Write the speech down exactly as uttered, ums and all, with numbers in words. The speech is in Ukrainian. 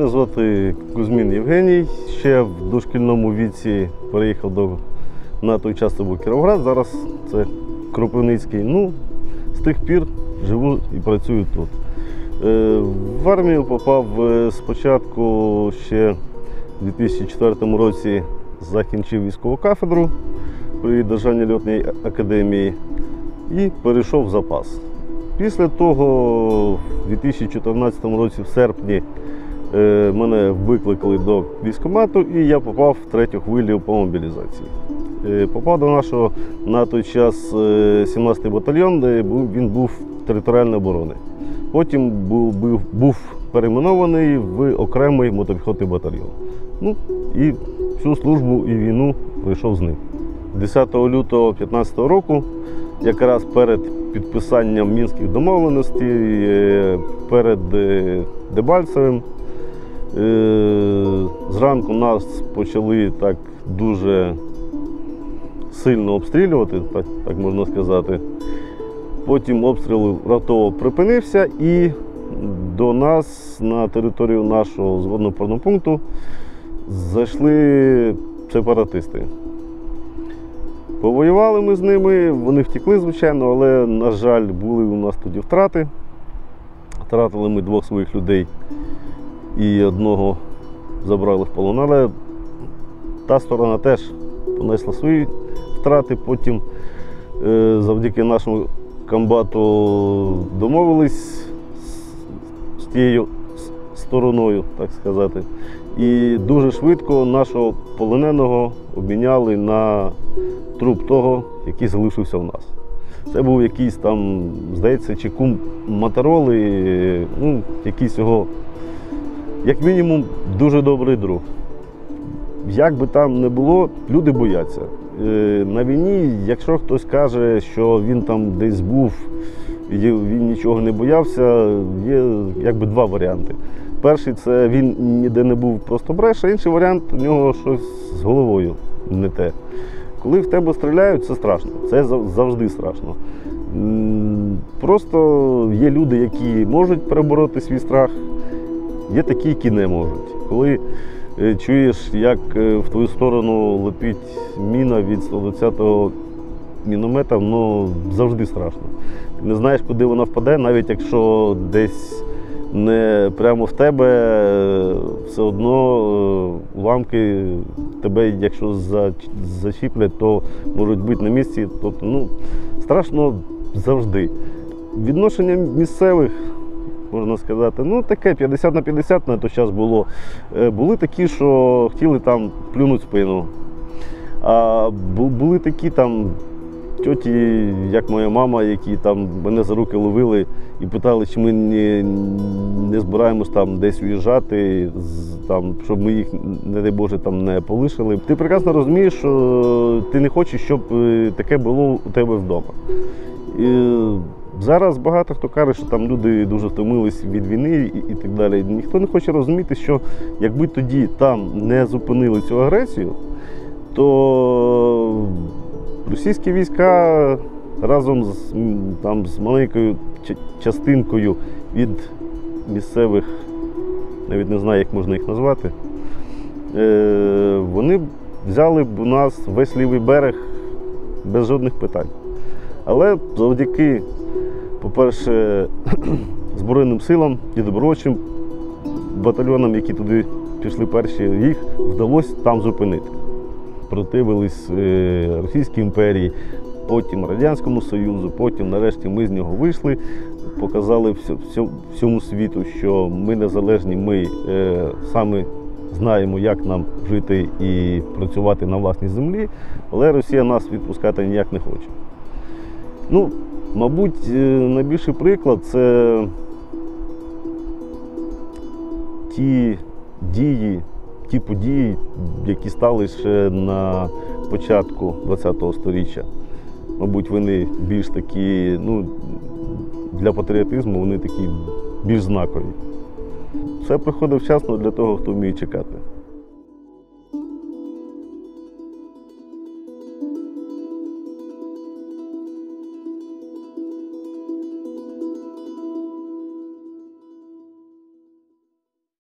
Мене звати Кузьмін Євгеній. Ще в дошкільному віці переїхав до, на той час це був Кіровоград, зараз це Кропивницький. Ну, з тих пір живу і працюю тут. В армію попав спочатку ще в дві тисячі четвертому році, закінчив військову кафедру при Державній льотній академії і перейшов в запас. Після того, в дві тисячі чотирнадцятому році, в серпні, мене викликали до військкомату і я попав в третю хвилю по мобілізації. Попав до нашого на той час сімнадцятий батальйон, де він був територіальної оборони. Потім був, був, був перейменований в окремий мотопіхотний батальйон. Ну, і всю службу і війну пройшов з ним. десятого лютого дві тисячі п'ятнадцятого року, якраз перед підписанням Мінських домовленостей, перед Дебальцевим, зранку нас почали так дуже сильно обстрілювати, так, так можна сказати. Потім обстріл раптово припинився і до нас на територію нашого згодно-опорного пункту зайшли сепаратисти. Повоювали ми з ними, вони втекли, звичайно, але, на жаль, були у нас тоді втрати. Втратили ми двох своїх людей і одного забрали в полон. Але та сторона теж понесла свої втрати. Потім завдяки нашому комбату домовились з тією стороною, так сказати. І дуже швидко нашого полоненого обміняли на труп того, який залишився в нас. Це був якийсь там, здається, чи кум Мотороли, ну, якийсь його, як мінімум, дуже добрий друг. Як би там не було, люди бояться. На війні, якщо хтось каже, що він там десь був і він нічого не боявся, є якби два варіанти. Перший – це він ніде не був, просто бреше, інший варіант – у нього щось з головою не те. Коли в тебе стріляють, це страшно, це завжди страшно. Просто є люди, які можуть перебороти свій страх, є такі, які не можуть. Коли чуєш, як в твою сторону летить міна від сто двадцятого міномета, ну, завжди страшно. Не знаєш, куди вона впаде, навіть якщо десь не прямо в тебе, все одно уламки тебе, якщо зачіплять, то можуть бути на місці. Тобто, ну, страшно завжди. Відношення місцевих, можна сказати, ну таке п'ятдесят на п'ятдесят на той час було. Були такі, що хотіли там плюнути в спину. А були такі там тьоті, як моя мама, які там мене за руки ловили і питали, чи ми не, не збираємось там десь уїжджати, там, щоб ми їх, не дай Боже, там не полишили. Ти прекрасно розумієш, що ти не хочеш, щоб таке було у тебе вдома. І зараз багато хто каже, що там люди дуже втомились від війни і, і так далі. Ніхто не хоче розуміти, що якби тоді там не зупинили цю агресію, то російські війська разом з, там, з маленькою частинкою від місцевих, навіть не знаю, як можна їх назвати, е, вони взяли б у нас весь лівий берег без жодних питань. Але завдяки, по-перше, Збройним силам і добровольчим батальйонам, які туди пішли перші, їх вдалося там зупинити. Противились Російській імперії, потім Радянському Союзу, потім нарешті ми з нього вийшли, показали всьому світу, що ми незалежні, ми самі знаємо, як нам жити і працювати на власній землі, але Росія нас відпускати ніяк не хоче. Ну, мабуть, найбільший приклад – це ті дії, ті події, які стали ще на початку ХХ століття. Мабуть, вони більш такі, ну, для патріотизму вони такі більш знакові. Все приходить вчасно для того, хто вміє чекати.